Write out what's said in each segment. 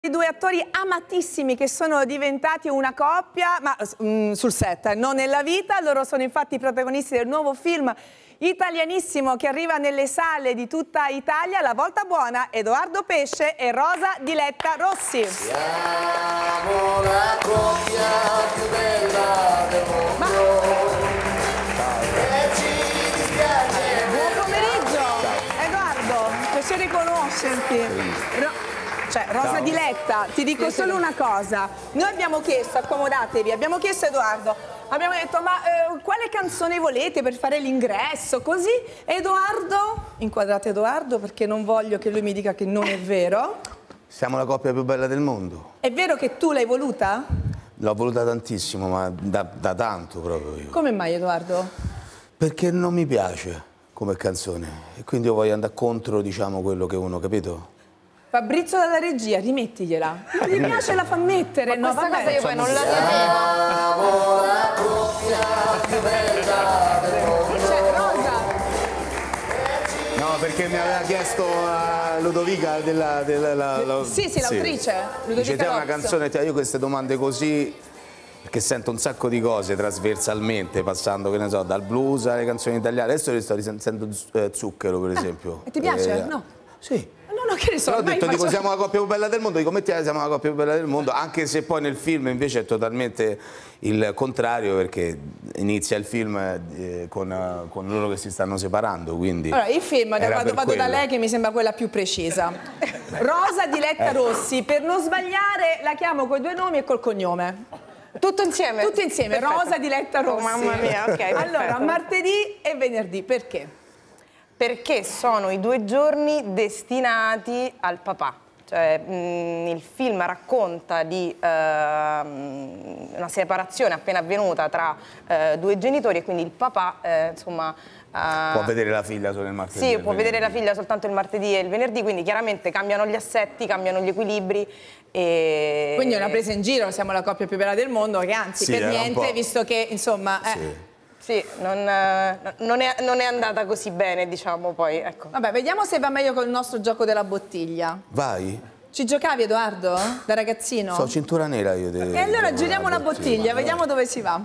I due attori amatissimi che sono diventati una coppia, ma sul set, non nella vita. Loro sono infatti i protagonisti del nuovo film italianissimo che arriva nelle sale di tutta Italia, La Volta Buona, Edoardo Pesce e Rosa Diletta Rossi. Siamo la coppia più bella del mondo. Buon pomeriggio, Edoardo, piacere conoscerti. Cioè, Rosa Diletta, ti dico solo una cosa. Noi abbiamo chiesto, accomodatevi, abbiamo chiesto a Edoardo, abbiamo detto ma quale canzone volete per fare l'ingresso? Così Edoardo, inquadrate Edoardo perché non voglio che lui mi dica che non è vero. Siamo la coppia più bella del mondo. È vero che tu l'hai voluta? L'ho voluta tantissimo, ma da tanto proprio io. Come mai Edoardo? Perché non mi piace come canzone e quindi io voglio andare contro, diciamo, quello che uno, capito? Fabrizio dalla regia, rimettigliela. Non gli piace, la fa mettere. Ma no, questa vabbè. cosa io poi non la sapevo. Siamo la coppia più bella del mondo. Cioè, Rosa. No, perché mi aveva chiesto a Ludovica Sì, l'autrice. Dice, te una canzone, io queste domande così, perché sento un sacco di cose trasversalmente, passando, che ne so, dal blues alle canzoni italiane. Adesso sto risentendo Zucchero, per esempio. E ti piace? No. Sì. No, che ne so. Però ho detto, dico, siamo la coppia più bella del mondo, dico, metti, siamo la coppia più bella del mondo, anche se poi nel film invece è totalmente il contrario, perché inizia il film con loro che si stanno separando, quindi... Allora, il film, vado da lei che mi sembra quella più precisa. Rosa Diletta Rossi, per non sbagliare la chiamo con i due nomi e col cognome. Tutto insieme? Tutto insieme, perfetto. Rosa Diletta Rossi. Oh, mamma mia, ok. Allora, martedì e venerdì, perché? Perché sono i 2 giorni destinati al papà. Cioè, il film racconta di una separazione appena avvenuta tra 2 genitori e quindi il papà, insomma... può vedere la figlia solo il martedì. Sì, può vedere la figlia soltanto il martedì e il venerdì, quindi chiaramente cambiano gli assetti, cambiano gli equilibri. E... Quindi è una presa in giro, siamo la coppia più bella del mondo, che anzi sì, per niente, visto che insomma... Sì, non è andata così bene, diciamo, poi, ecco. Vabbè, vediamo se va meglio con il nostro gioco della bottiglia. Vai. Ci giocavi, Edoardo? Da ragazzino? So cintura nera io. E allora giriamo la bottiglia, vediamo dove si va.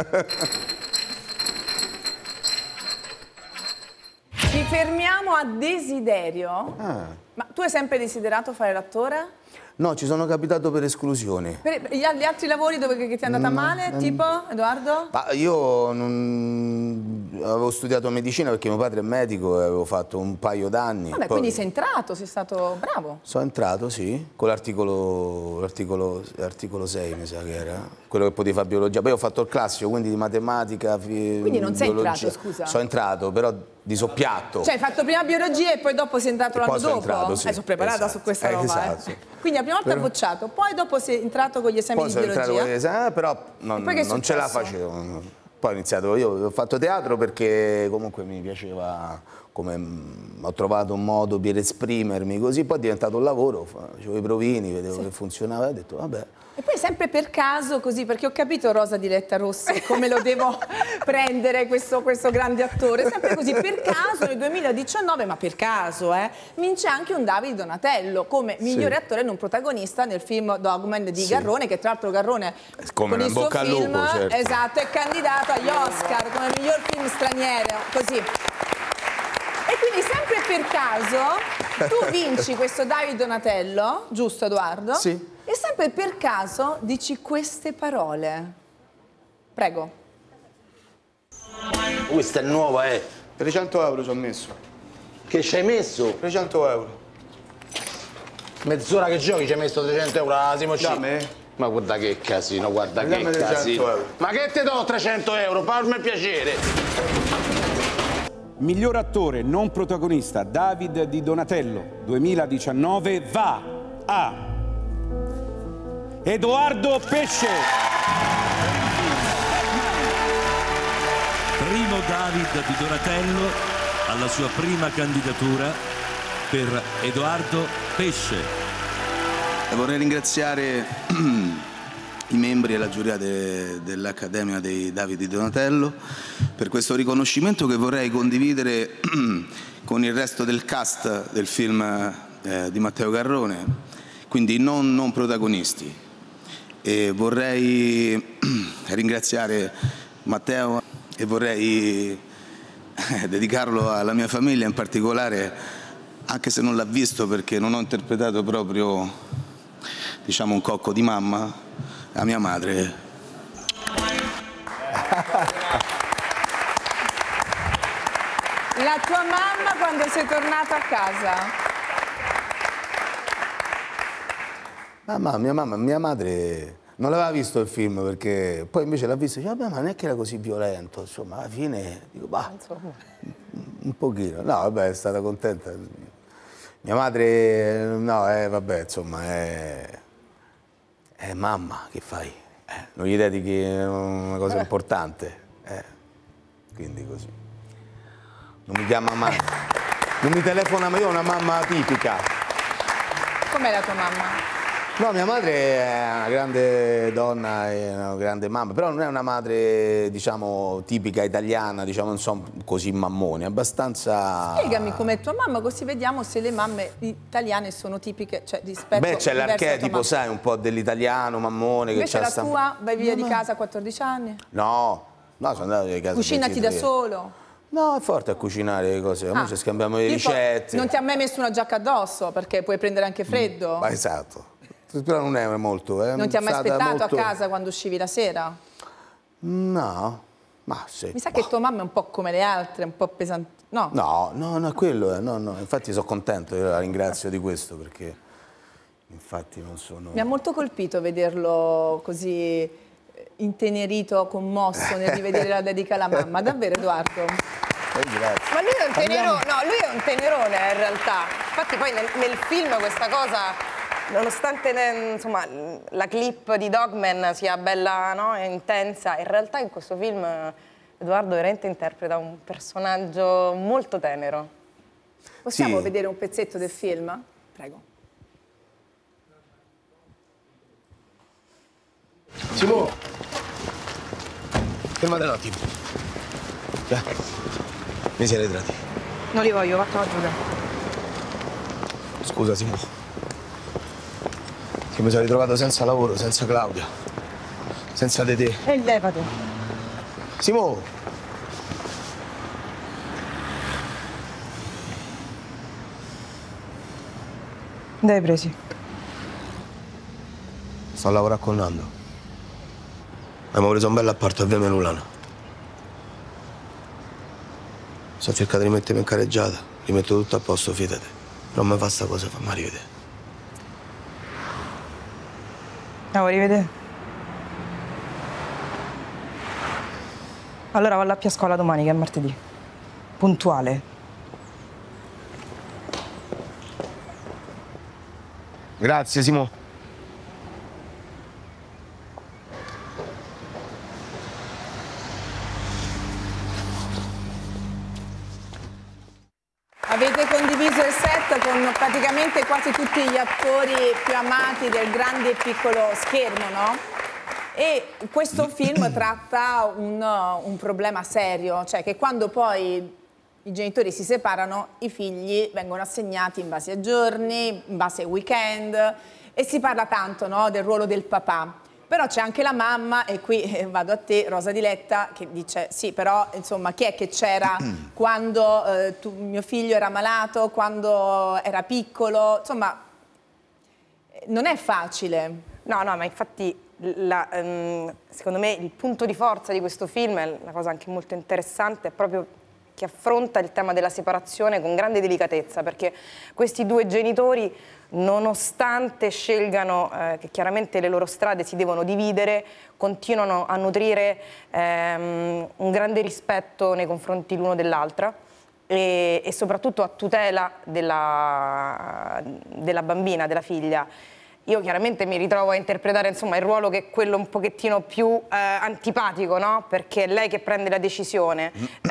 Ci fermiamo a Desiderio. Ma tu hai sempre desiderato fare l'attore? No, ci sono capitato per esclusione. Per gli altri lavori dove che ti è andata male, tipo, Edoardo? Ma io avevo studiato medicina perché mio padre è medico e avevo fatto un paio d'anni. Vabbè, quindi sei entrato, sei stato bravo. Sono entrato, sì, con l'articolo 6, mi sa che era, quello che potevi fare biologia. Poi ho fatto il classico, quindi di matematica, quindi non sei entrato, scusa? Sono entrato, però di soppiatto. Cioè hai fatto prima biologia e poi dopo sei entrato l'anno dopo? Entrato, sì. Sono preparata su questa roba. Esatto. Quindi la prima volta bocciato, poi dopo sei entrato con gli esami di biologia? Poi sono entrato con gli esami, però non ce la facevo. Poi ho iniziato, io ho fatto teatro perché comunque mi piaceva, ho trovato un modo per esprimermi così, poi è diventato un lavoro, facevo i provini, vedevo che funzionava e ho detto vabbè. E poi sempre per caso così, perché ho capito Rosa Diletta Rossi come lo devo prendere questo grande attore, sempre così per caso nel 2019, ma per caso, vince anche un Davide Donatello come migliore attore non protagonista nel film Dogman di Garrone, che tra l'altro Garrone con il suo film esatto, è candidato agli Oscar come miglior film straniero, così. E quindi sempre per caso tu vinci questo Davide Donatello, giusto Edoardo? Sì. E sempre per caso dici queste parole. Prego. Questa è nuova, 300 euro ci ho messo. Che ci hai messo? 300 euro. Mezz'ora che giochi ci hai messo 300 euro alla Simo C. Da me? Ma guarda che casino, guarda che casino. Euro. Ma che te do 300 euro? Farmi piacere. Miglior attore non protagonista David Di Donatello 2019 va a Edoardo Pesce. Primo David Di Donatello alla sua prima candidatura per Edoardo Pesce. Vorrei ringraziare i membri e la giuria dell'Accademia dei David Di Donatello per questo riconoscimento che vorrei condividere con il resto del cast del film di Matteo Garrone. quindi non protagonisti. E vorrei ringraziare Matteo e vorrei dedicarlo alla mia famiglia in particolare, anche se non l'ha visto perché non ho interpretato proprio, diciamo, un cocco di mamma, a mia madre. La tua mamma quando sei tornata a casa? Mia madre non l'aveva visto il film perché poi invece l'ha visto e dice vabbè ma non è che era così violento, insomma alla fine dico bah, un pochino, no vabbè è stata contenta. Mia madre no vabbè insomma è mamma, che fai? Non gli dedichi una cosa importante, quindi così. Non mi chiama mamma, non mi telefona, ma io ho una mamma tipica. Com'è la tua mamma? No, mia madre è una grande donna e una grande mamma, però non è una madre, diciamo, tipica italiana, diciamo, non sono così mammoni, abbastanza... Spiegami com'è tua mamma, così vediamo se le mamme italiane sono tipiche, cioè rispetto... Beh, c'è l'archetipo, sai, un po' dell'italiano, mammone... Invece che la tua, vai via di casa a 14 anni? No, sono andato di casa... Cucinati da solo? No, è forte a cucinare le cose, noi ci scambiamo le ricette. Non ti ha mai messo una giacca addosso, perché puoi prendere anche freddo? Ma esatto. Però non è molto. Non ti ha mai aspettato a casa quando uscivi la sera? No, ma sì. Mi sa che tua mamma è un po' come le altre, un po' pesante. No? No, quello è. No. Infatti sono contento, io la ringrazio di questo perché infatti non sono... Mi ha molto colpito vederlo così intenerito, commosso nel rivedere la dedica alla mamma. Davvero, Edoardo? Grazie. Ma lui è un tenerone, no, lui è un tenerone in realtà. Infatti poi nel film questa cosa... Nonostante insomma, la clip di Dogman sia bella, no, e intensa, in realtà in questo film Edoardo veramente interpreta un personaggio molto tenero. Possiamo vedere un pezzetto del film? Prego. Simone! Fermate un attimo. Mi siete ritratti. Non li voglio, vattene giù. Scusa Simone. Che mi sono ritrovato senza lavoro, senza Claudia, senza di te. E levate. Simone! Dove hai presi? Sto a lavorare con Nando. Abbiamo preso un bel apparto a Via Melulano. Sto cercando di mettermi in carreggiata, rimetto tutto a posto, fidate. Non mi fa sta cosa, fammi rivedere. La vuoi rivedere? Allora valla a scuola domani, che è martedì. Puntuale. Grazie, Simo. Avete condiviso il set con praticamente quasi tutti gli attori più amati del grande e piccolo schermo, no? E questo film tratta un problema serio, cioè che quando poi i genitori si separano, i figli vengono assegnati in base ai giorni, in base ai weekend, e si parla tanto, no, del ruolo del papà. Però c'è anche la mamma, e qui vado a te, Rosa Diletta, che dice sì, però insomma chi è che c'era quando mio figlio era malato, quando era piccolo, insomma non è facile. No, ma infatti secondo me il punto di forza di questo film è una cosa anche molto interessante, è proprio che affronta il tema della separazione con grande delicatezza, perché questi due genitori, nonostante scelgano che chiaramente le loro strade si devono dividere, continuano a nutrire un grande rispetto nei confronti l'uno dell'altra e soprattutto a tutela della bambina, della figlia. Io chiaramente mi ritrovo a interpretare insomma, il ruolo che è quello un pochettino più antipatico, no? Perché è lei che prende la decisione,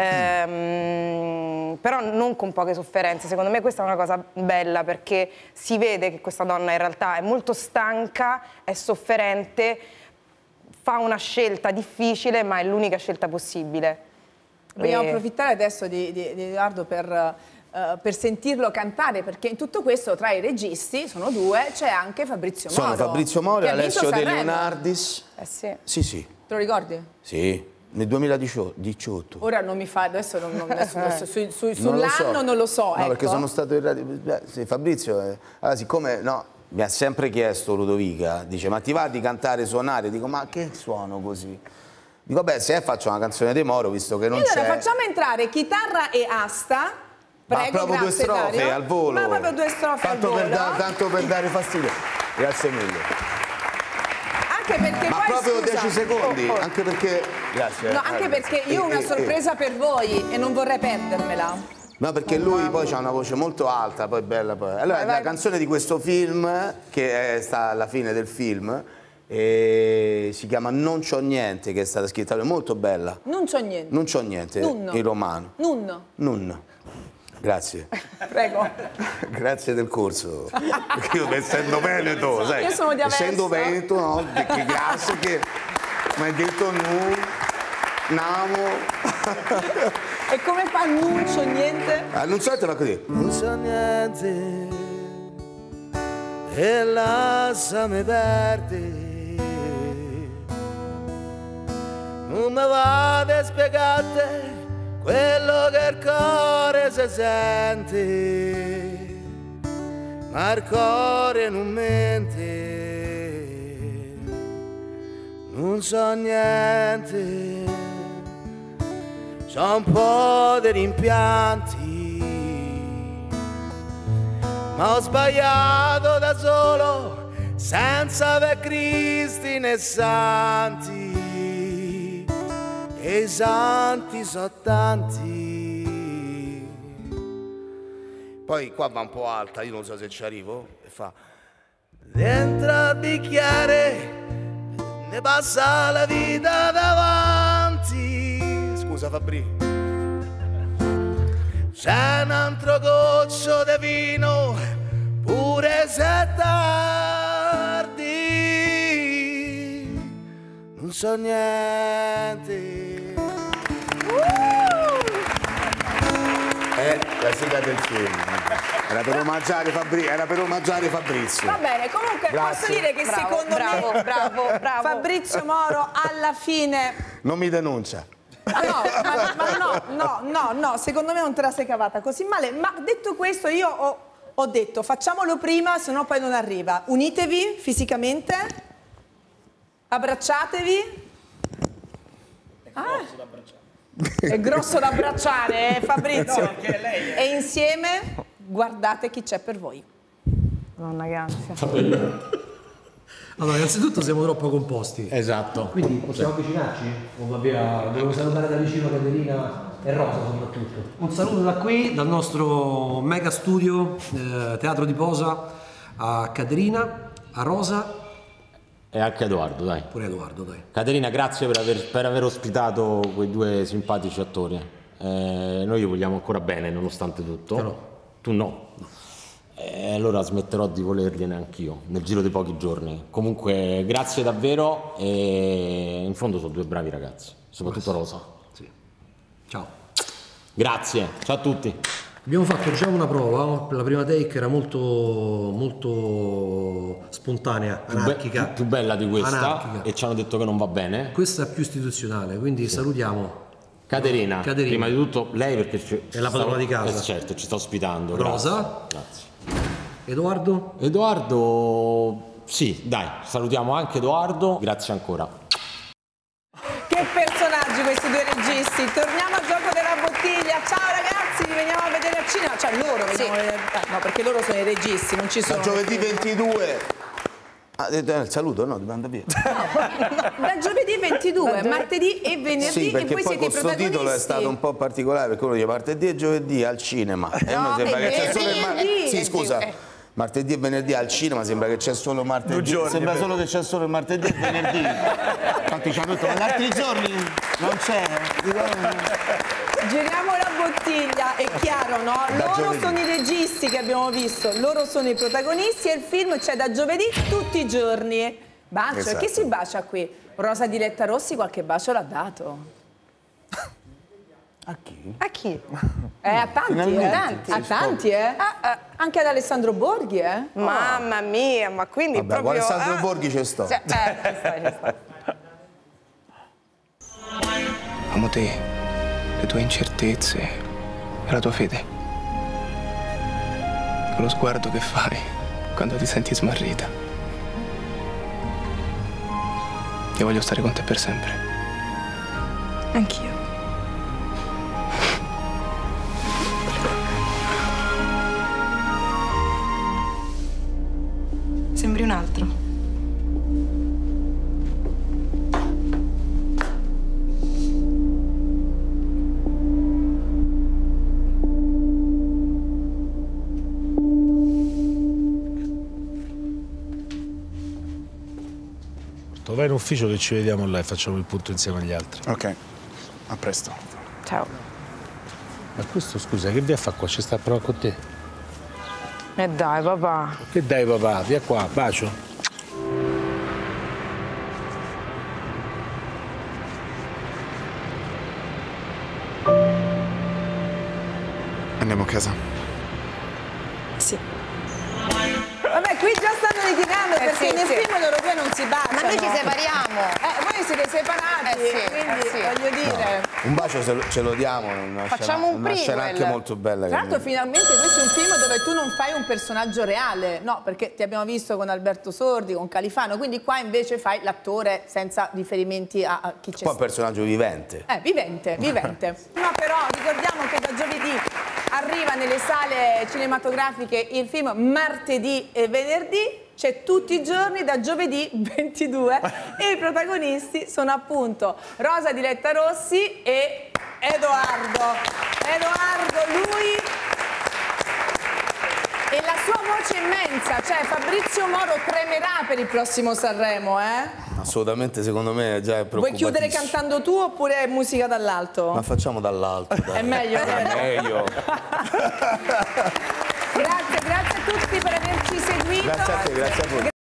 però non con poche sofferenze. Secondo me questa è una cosa bella perché si vede che questa donna in realtà è molto stanca, è sofferente, fa una scelta difficile ma è l'unica scelta possibile. Vogliamo approfittare adesso di Edoardo per per sentirlo cantare, perché in tutto questo tra i registi, sono due, c'è anche Fabrizio Moro. Sono Fabrizio Moro e Alessio De Leonardis. Sì. Sì, sì. Te lo ricordi? Sì, nel 2018. Ora non mi fa, adesso sull'anno non lo so. No, ecco. perché sono stato in radio. Sì, Fabrizio, allora, siccome mi ha sempre chiesto Ludovica, dice ma ti va di cantare e suonare? Dico ma che suono così? Dico beh, se faccio una canzone di Moro, visto che non c'è. Allora facciamo entrare chitarra e asta. Prego, ma proprio due strofe Dario. al volo. Ma proprio due strofe al volo. Tanto per dare fastidio. Grazie mille. Anche perché ma poi, proprio scusa, 10 secondi, anche perché. Grazie. No, anche perché io ho una sorpresa per voi e non vorrei perdermela. No, perché lui poi ha una voce molto alta, poi bella. Poi. Allora, la canzone di questo film, che sta alla fine del film, si chiama Non c'ho niente, che è stata scritta, è molto bella. Non c'ho niente. Non c'ho niente, in romano. Nun. Grazie. Prego. Grazie del corso. Perché io essendo veneto, sai. Io sono di Aversa. Essendo veneto, no, che grazie che mi hai detto namo. E come fa non c'ho niente? Non so te la così. Non so niente e lasciami perdere. Non mi va a spiegare quello che il cuore si sente, ma il cuore non mente. Non so niente, c'ho un po' di rimpianti, ma ho sbagliato da solo, senza aver Cristi né santi. E i santi sono tanti. Poi qua va un po' alta, io non so se ci arrivo. E fa: dentro al bicchiere ne passa la vita davanti. Scusa Fabri. C'è un altro goccio di vino, pure se è tardi. Non so niente. La sigla del film. Era per omaggiare Fabrizio. Va bene, comunque posso dire che secondo me bravo. Fabrizio Moro alla fine. Non mi denuncia. No, secondo me non te la sei cavata così male. Ma detto questo, io ho detto facciamolo prima, sennò poi non arriva. Unitevi fisicamente, abbracciatevi. È grosso da abbracciare, Fabrizio. No, perché lei è... E insieme guardate chi c'è per voi. Madonna che ansia. Allora, innanzitutto siamo troppo composti. Esatto. Quindi possiamo avvicinarci? Devo salutare da vicino Caterina e Rosa soprattutto. Un saluto da qui, dal nostro mega studio Teatro di Posa, a Caterina, a Rosa. E anche Edoardo, dai. Pure Edoardo, dai. Caterina, grazie per aver ospitato quei due simpatici attori. Noi gli vogliamo ancora bene, nonostante tutto. No. Tu no. Allora smetterò di volergliene anch'io, nel giro di pochi giorni. Comunque, grazie davvero e in fondo sono due bravi ragazzi, soprattutto Rosa. Sì. Ciao. Grazie, ciao a tutti. Abbiamo fatto già una prova, la prima take era molto spontanea, anarchica. Più bella di questa, anarchica. E ci hanno detto che non va bene. Questa è più istituzionale, quindi salutiamo Caterina, prima di tutto lei perché è la padrona di casa. Certo, ci sta ospitando. Rosa. Grazie. Edoardo? Edoardo, sì, dai, salutiamo anche Edoardo, grazie ancora. Che personaggi questi due registi. Torniamo al gioco della bottiglia. Ciao ragazzi, li veniamo a vedere al cinema. Cioè loro veniamo a vedere. No, perché loro sono i registi, non ci sono. Da giovedì 22. Il saluto, no, ti manda via. Da giovedì 22, martedì e venerdì. Sì, perché e poi poi siete i questo protagonisti. titolo è stato un po' particolare, perché uno dice martedì e giovedì al cinema. E uno sembra che c'è solo il martedì. Sì, scusa. Martedì e venerdì al cinema sembra che c'è solo martedì. Sembra solo che c'è solo il martedì e venerdì. Infatti ci hanno detto, ma gli altri giorni non c'è. Giriamo la bottiglia, è chiaro, no? Loro sono i registi che abbiamo visto, loro sono i protagonisti e il film c'è da giovedì tutti i giorni. Bacio, Esatto. Chi si bacia qui? Rosa Diletta Rossi qualche bacio l'ha dato. A chi? A chi? A tanti, a tanti, anche ad Alessandro Borghi, Mamma mia, ma quindi vabbè, proprio... con Alessandro Borghi ci sto. Cioè, ci sta. Amo te, le tue incertezze e la tua fede. Lo sguardo che fai quando ti senti smarrita. Io voglio stare con te per sempre. Anch'io. Sembri un altro. Vai in ufficio che ci vediamo là e facciamo il punto insieme agli altri. Ok, a presto. Ciao. Ma questo, scusa, che vi a fare qua? Ci sta a provare con te? Dai, papà. Che dai, papà? Via qua, bacio. Andiamo a casa. Sì. Vabbè, qui già stanno litigando perché nel film loro due non si baciano. Ma noi ci separiamo. Voi siete separati, quindi voglio dire... No, un bacio ce lo diamo, Facciamo una scena anche molto bella. Tra l'altro finalmente questo è un film dove tu non fai un personaggio reale, no, perché ti abbiamo visto con Alberto Sordi, con Califano, quindi qua invece fai l'attore senza riferimenti a chi c'è. Poi un personaggio vivente. Vivente. No, però ricordiamo che da giovedì arriva nelle sale cinematografiche il film martedì e venerdì, c'è tutti i giorni da giovedì 22 e i protagonisti sono appunto Rosa Diletta Rossi e Edoardo, lui e la sua voce immensa, cioè Fabrizio Moro tremerà per il prossimo Sanremo, Assolutamente, secondo me già è preoccupatissimo. Vuoi chiudere cantando tu oppure musica dall'alto? Ma facciamo dall'alto, dai. È meglio, È meglio. Grazie a tutti per averci seguito. Grazie a te, grazie a voi.